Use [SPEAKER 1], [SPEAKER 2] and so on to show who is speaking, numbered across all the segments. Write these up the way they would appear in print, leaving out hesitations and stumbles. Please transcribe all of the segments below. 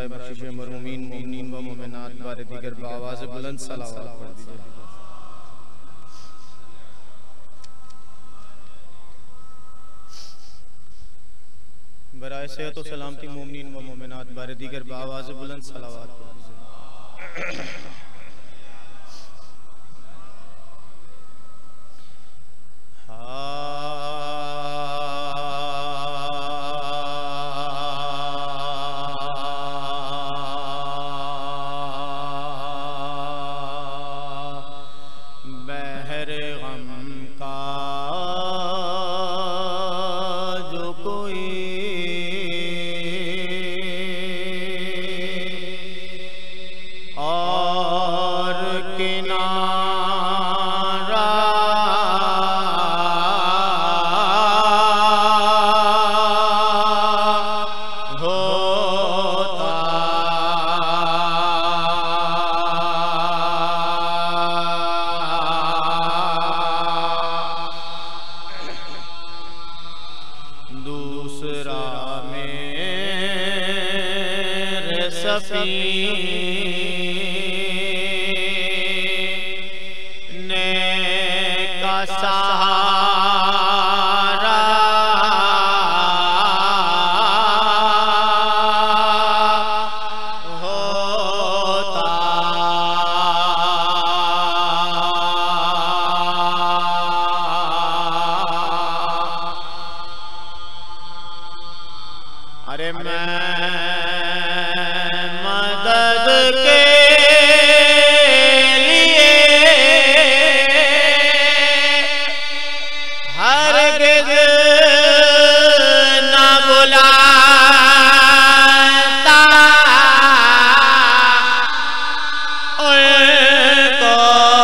[SPEAKER 1] बराए बख्शिश मरहूमीन मोमिनीन व मोमिनात बारे दीगर बावाज़ बुलंद सलावत पढ़ दीजिए। बराए सेहत व सलामती मोमिनीन व मोमिनात बारे दीगर बावाज़ बुलंद सलावत पढ़ दीजिए।
[SPEAKER 2] अरे मैं मदद के लिए हरगिज़ न बुलाता उनको,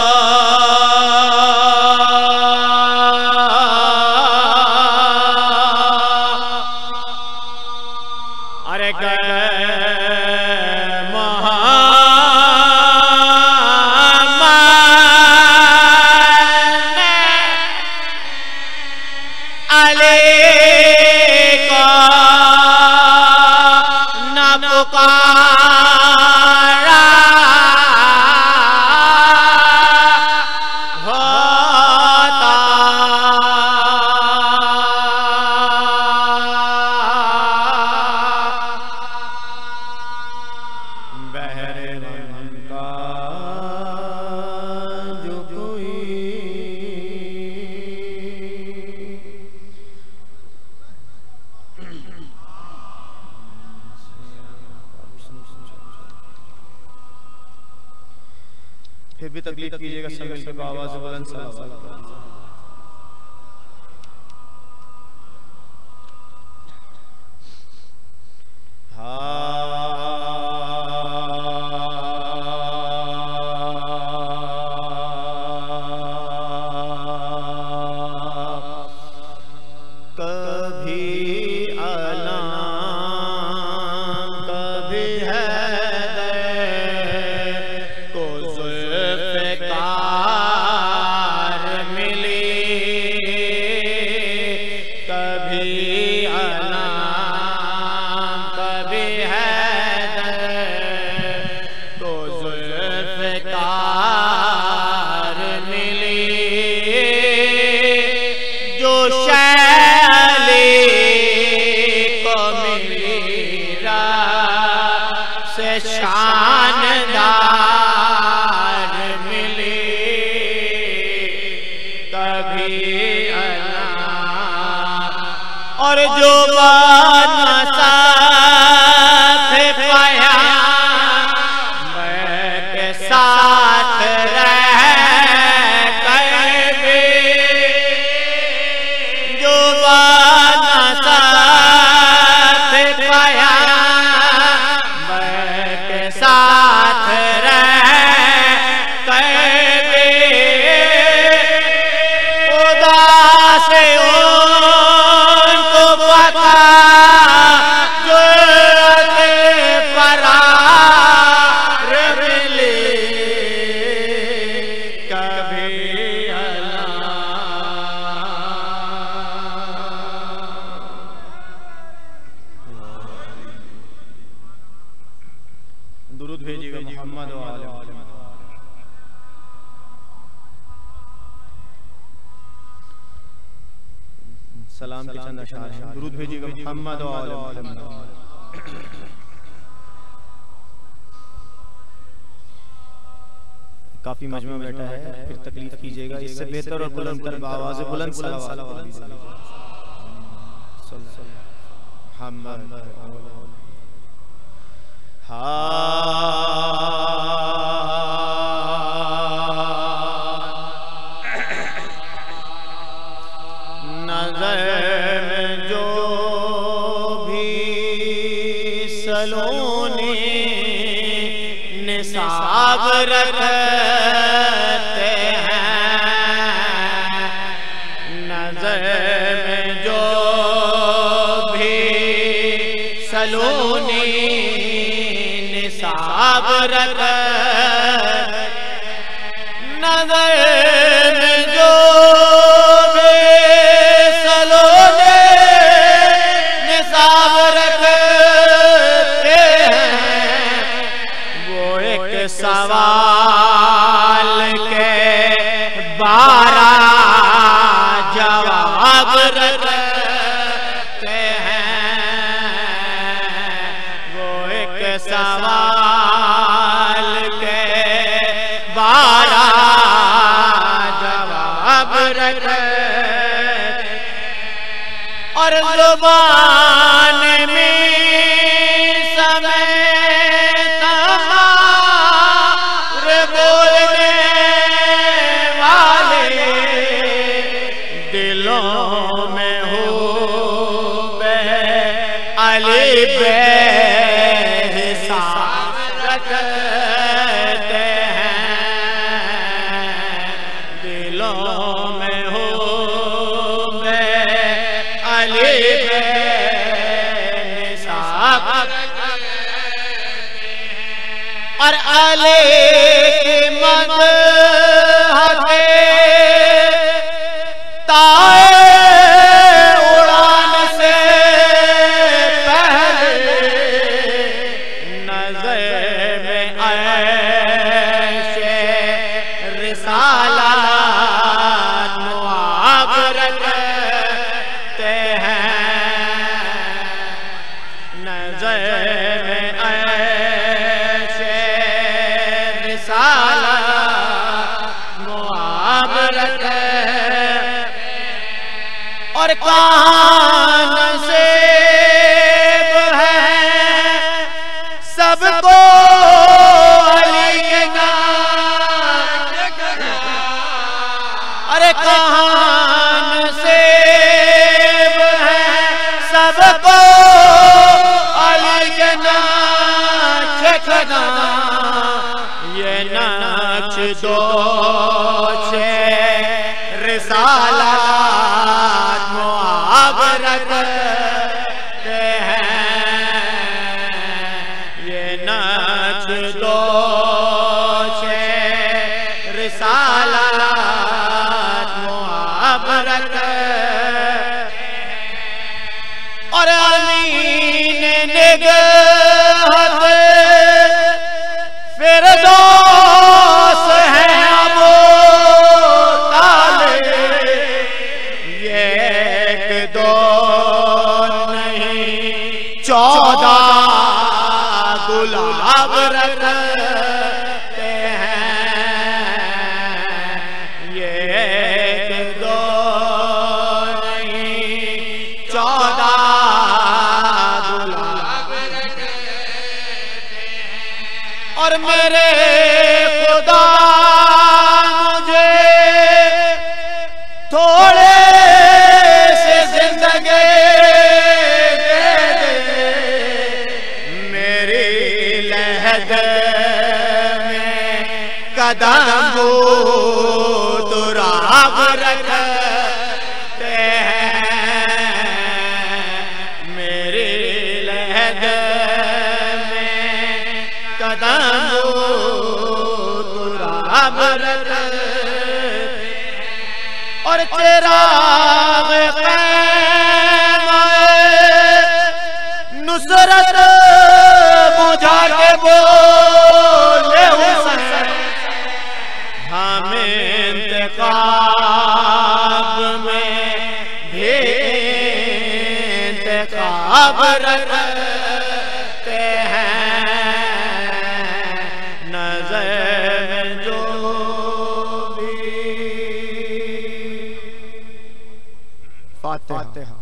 [SPEAKER 2] अरे अली को न पुकारा होता, बहरे मन का जो कोई
[SPEAKER 1] फिर भी तकलीफ कीजिएगा, सब मिलकर बावाज़ बुलंद सलावत पढ़ दीजिए।
[SPEAKER 2] कभी अला कभी हैदर को ज़ुल्फ़िकार मिली, कभी अला कभी हैदर को ज़ुल्फ़िकार मिली, जो से शानदार मिली, कभी अना और जो साथ पाया मैं के साथ रह कर भी, जो साथ पाया साथ रह कर भी, खुदा से उनको पता जुर्रत फरार मिली, कभी
[SPEAKER 1] सलाम के चंद अशार हैं। दुरूद भेजिएगा मोहम्मद व आले मोहम्मद। काफी मजमा बैठा है, फिर तकलीफ कीजिएगा। इससे बेहतर और बुलंद तर आवाज़ बुलंद सलावत
[SPEAKER 2] नज़र में जो भी सलोनी निसाब रखते हैं, नज़र में जो भी सलोनी निसाब रखते, नज़र में जो सवाल के 12 जवाब रखते हैं, वो एक सवाल के 12 जवाब रखते, और ज़ुबान में समय हिसाब रखते हैं, दिलों में हो अली हिसाब, और अली की मदद ताए और कान से है सबको अली के नाम, अरे कान से है सबको अली के नाच खना, ये नाच दो छे रिसाला रखते हैं, ये नाच दो छे रिसालत मुआबरत, और अमीन निगहत फिरदौस है अबू तालिब, ये 14 गुलाब रखते हैं, ये 2 नहीं 14 गुलाब रखते हैं, और मेरे खुदा मुझे थोड़े से जिंदगी कदम तुराब रखते हैं, मेरी लहद में कदम तुराब रखते, और चिराग नुसरत बुझा के बोले हुसैन, हमें इंतकाब में भी अब रखते हैं नजर में जो भी। फातिहा।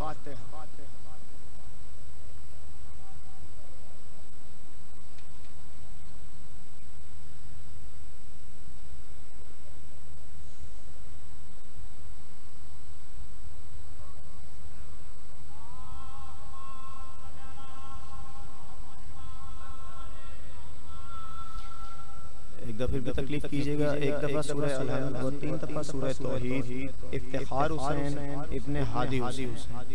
[SPEAKER 1] एक दफे भी तकलीफ कीजिएगा। एक दफा सूरह अल-हम्द और 3 दफा सूरह तौहीद, इफ्तिखार हुसैन इब्ने हादी हुसैन।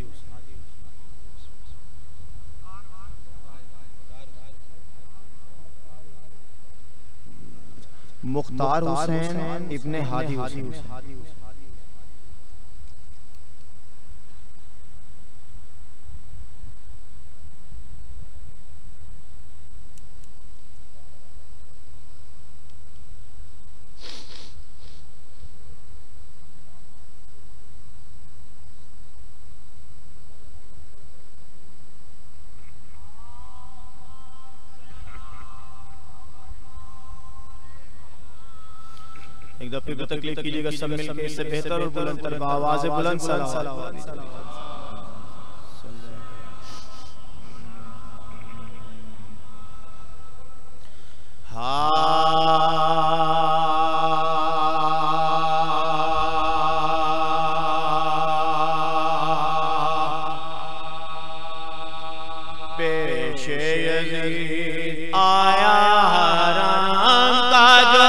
[SPEAKER 1] मुख्तार हुसैन इब्ने हादी हुसैन। एक दफे भी तकलीफ कीजिएगा। सब मिलकर इससे बेहतर और बुलंद आवाज़ बुलंद सलावत।
[SPEAKER 2] पेशे यज़ीद आया हराम का जो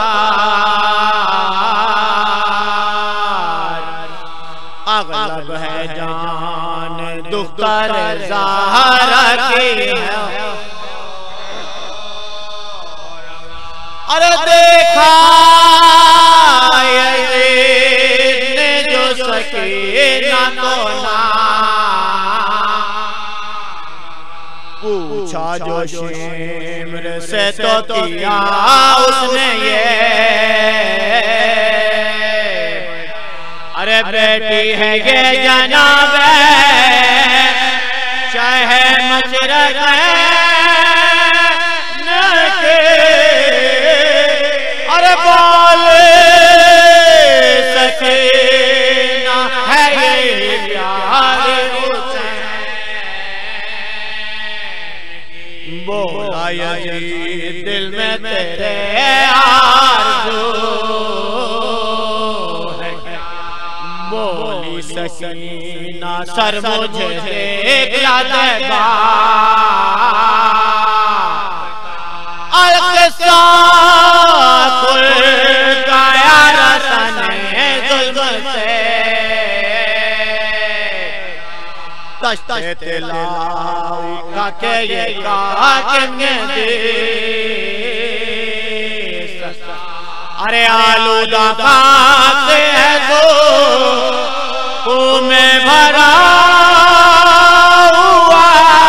[SPEAKER 2] अगलब है जान दुख्तर ज़हरा की। अरे देखा यज़ीद ने जो सकीना को ना पूछा जो शिम्र से तो किया उसने ये। अरे बेटी है ये जनाब चाहे मशरक़ के। अरे बोल सकीना है ये प्यारे हुसैन। बोला यज़ीद दिल में तेरे आरज़ू। बोली सकीना सर मुझे देखला देगा। अलक़िस्सा खुल गया रसने जुल्म से। तश्ते तिलावी का के ये काकिम ने दी। अरे आलूदा खाते है तो में भरा हुआ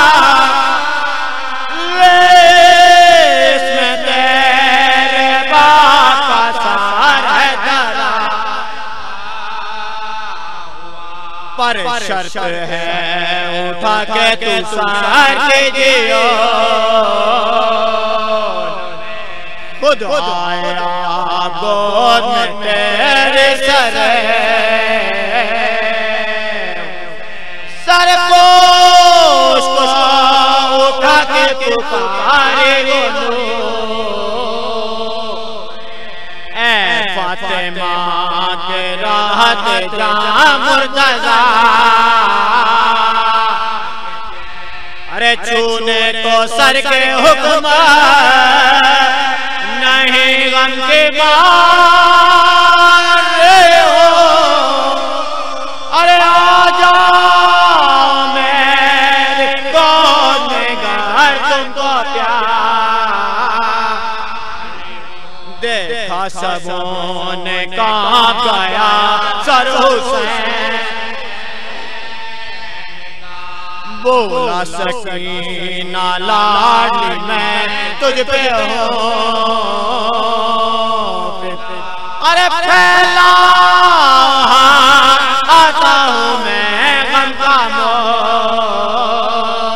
[SPEAKER 2] लेस में तेरे बाप का सार है धरा। पर शर्त है उठा के तू सार के जियो। खुद आया गोद में तेरे सर सरपोश को उठा के पुकारे ऐ फातिमा के राहत जा मुर्तज़ा। अरे छूने को सर के हुक्म नहीं गम के मारे हो। अरे आजा मेरे गोद में घर तुमको प्यार। देखा सबों ने कांप गया सर हुसैन। बोला सकीना लाडली मैं तुझ पे हूँ। अरे फैला आता हूँ मैं गम का मोह।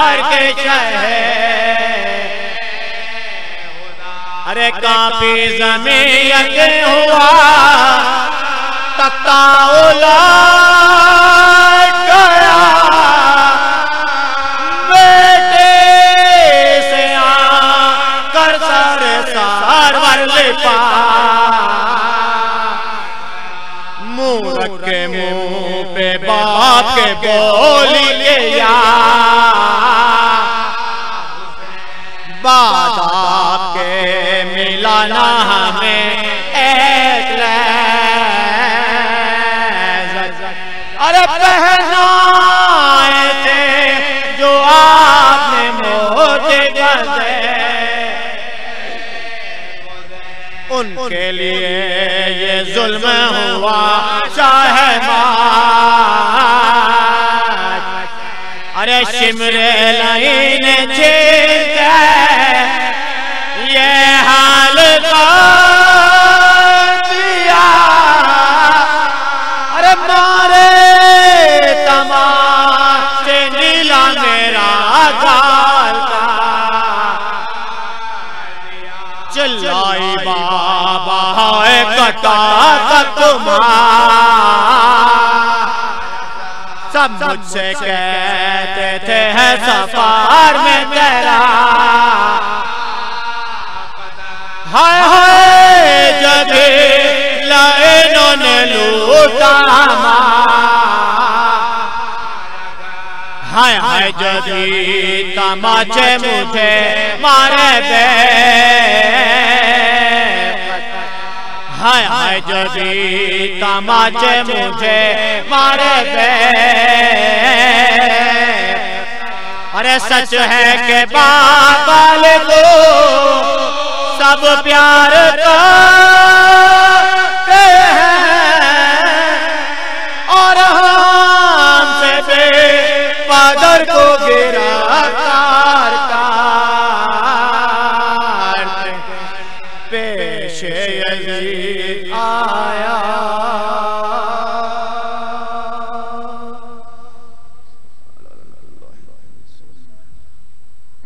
[SPEAKER 2] सरकार के शहर, अरे कांपी ज़मीन यके हुआ तख्ता उलट गया, बेटे से आकर सरवर लिपा, मूरख के मुंह पे बाप के बोली के बात आपके मिलाना हमें एक अरे पहनाए थे जो आपने मोती बंधे, उनके लिए ये जुल्म हुआ चाहे मार, अरे शिमरे लाइन छीन के ये हाल कर दिया, अरे मारे तमाचे नीला मेरा गाल का, चिल्लाई बाबा है कटा सब मुझसे कहते थे है सफार में तेरा, हाय हाय जब लाइनों ने लूटा, हाय हाय जब तमाचे मुझे मारे बे, हाय हाय जब तमाचे मुझे मारे बे, अरे सच है कि बाबा को सब प्यार कर